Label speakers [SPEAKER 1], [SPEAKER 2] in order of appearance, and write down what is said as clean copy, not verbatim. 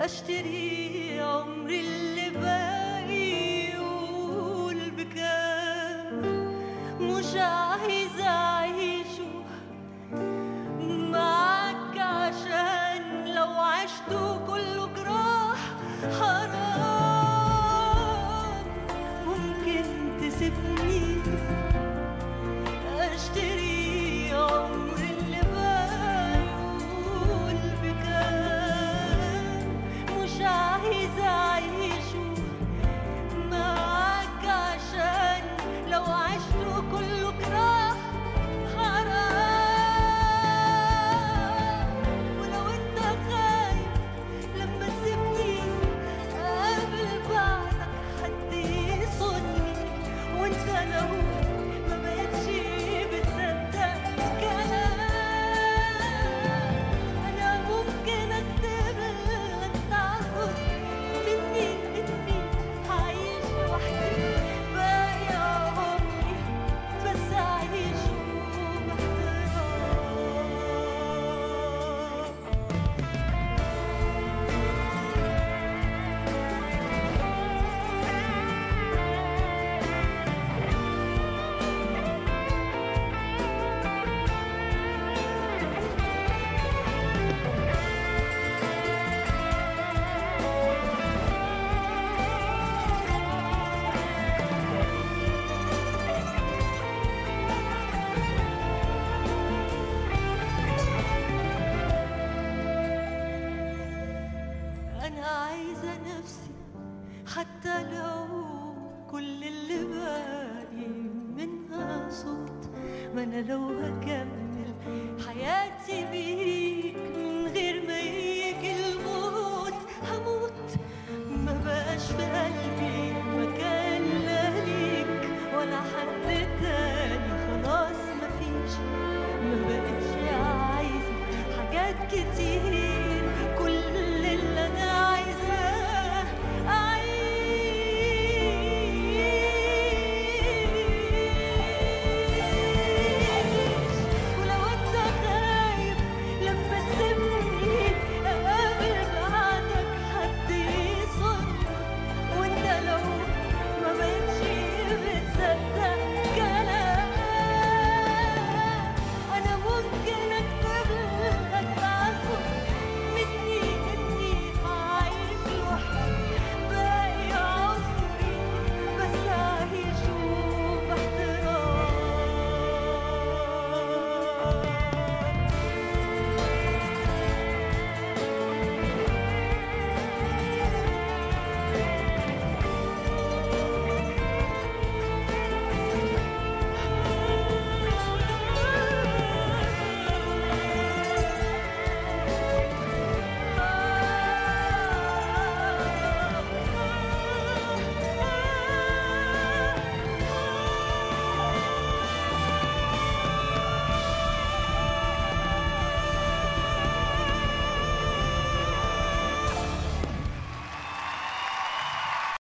[SPEAKER 1] اشتري عمري اللي باقي يقول بكام، مش عايزة اعيشه معاك عشان لو عشته كله جراح حرام. ممكن تسيبني اشتري عمري اللي باقي يقول بكام، مش عايزة اعيشه معاك عشان لو عشته كله جراح حرام. ولو انت خايف لما تسيبني قبل بعدك حد يصوني، وانت لو ما بقتش بتصدق كلام، انا ممكن اكتب لك تعهد مني اني هعيش لوحدي باقي عمري، بس اعيشه باحترام. أنا عايزة نفسي حتى لو كل اللي باقي منها صوت، ما أنا لو هكمل حياتي بيك من غير ما يجي الموت هموت. ما بقاش في قلبي